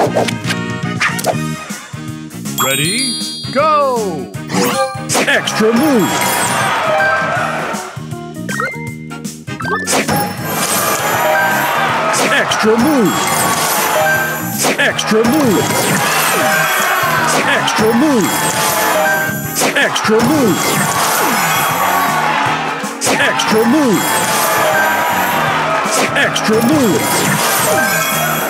Ready, go! Extra move! Extra move! Extra move! Extra move! Extra move! Extra move! Extra move!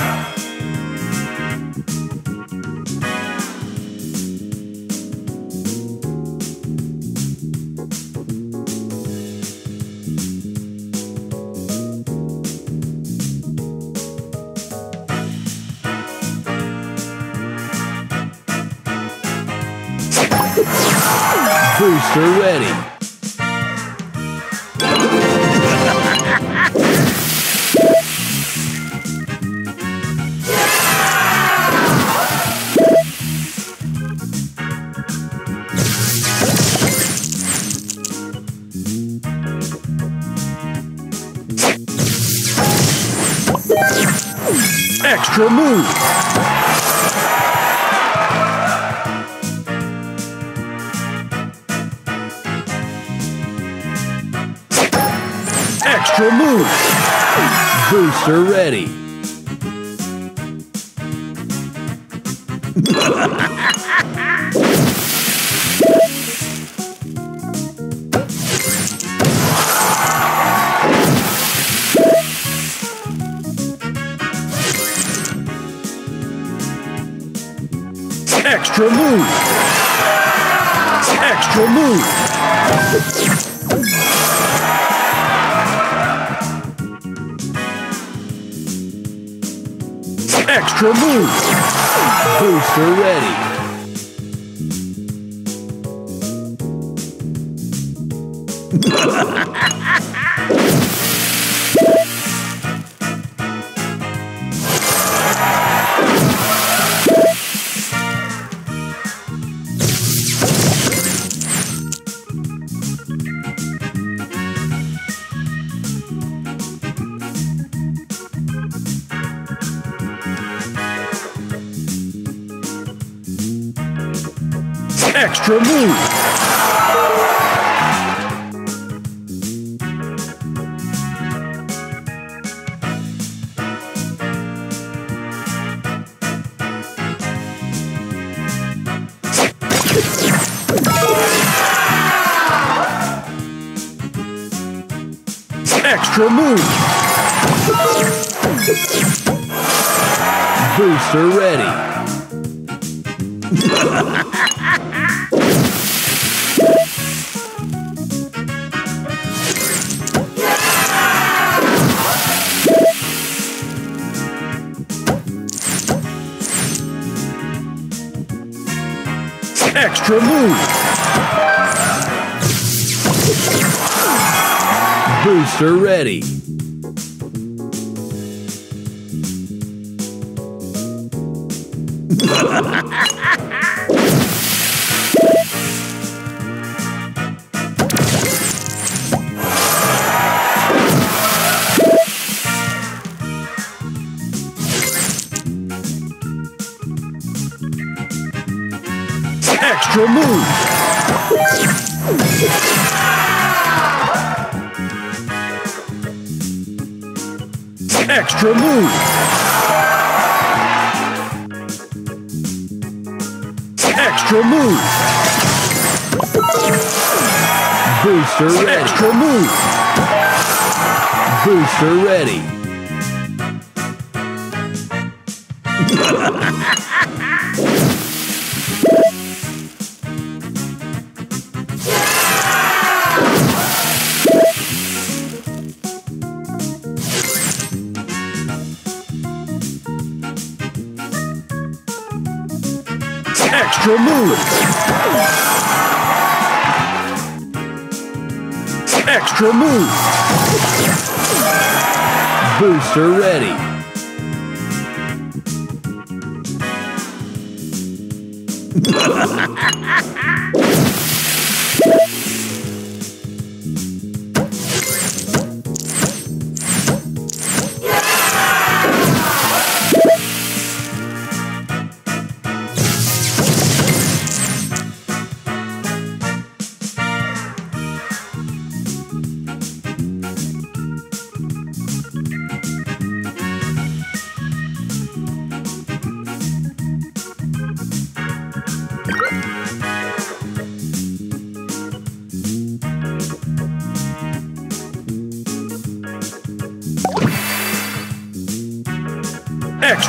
Booster ready. Extra move. Extra move! Booster ready. Extra move! Extra move! Extra move! Booster ready. Extra move! Extra move! Booster ready. Extra move! Booster ready. Extra move! Extra move! Extra move! Booster ready. Extra move! Booster ready. Extra move! Extra move! Booster ready.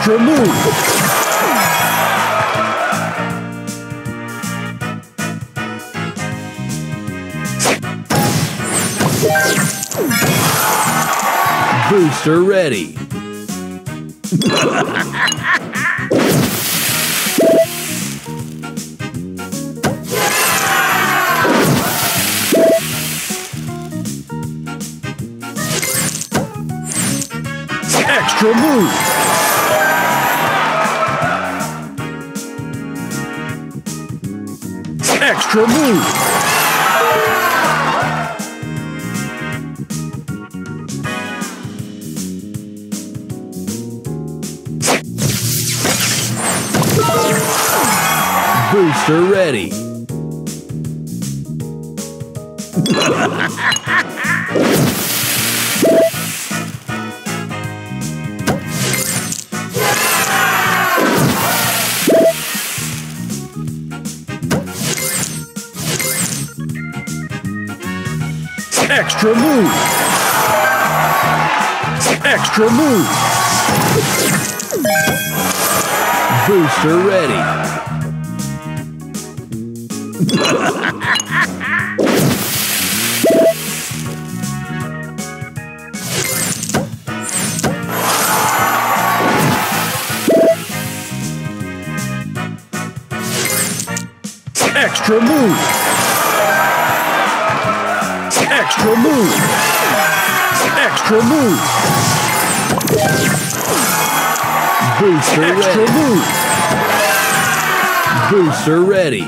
Extra move. Booster ready. Extra move. Extra move. Booster ready. Extra move. Extra move. Booster ready. Extra move. Extra move. Extra move. Booster extra ready. Move. Booster ready.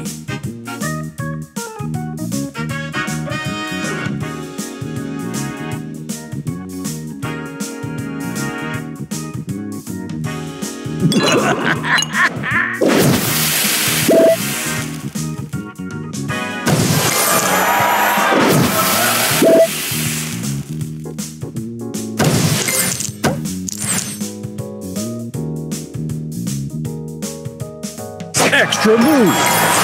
Extra move.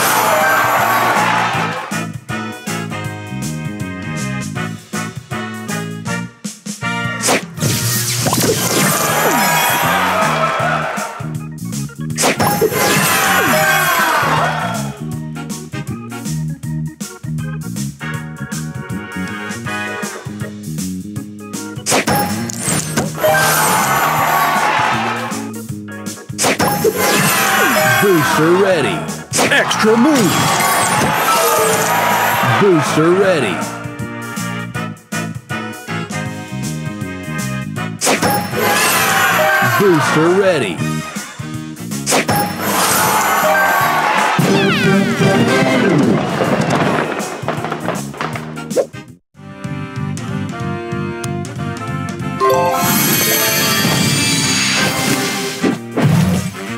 Booster ready. Extra move. Booster ready. Booster ready.